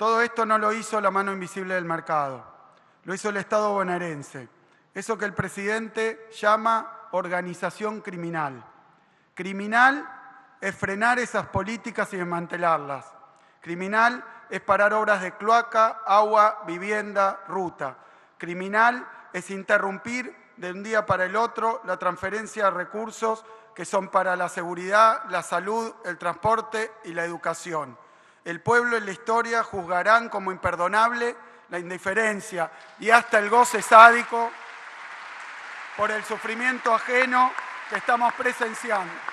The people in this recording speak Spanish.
Todo esto no lo hizo la mano invisible del mercado, lo hizo el Estado bonaerense. Eso que el presidente llama organización criminal. Criminal es frenar esas políticas y desmantelarlas. Criminal es parar obras de cloaca, agua, vivienda, ruta. Criminal es interrumpir de un día para el otro la transferencia de recursos que son para la seguridad, la salud, el transporte y la educación. El pueblo y la historia juzgarán como imperdonable la indiferencia y hasta el goce sádico por el sufrimiento ajeno que estamos presenciando.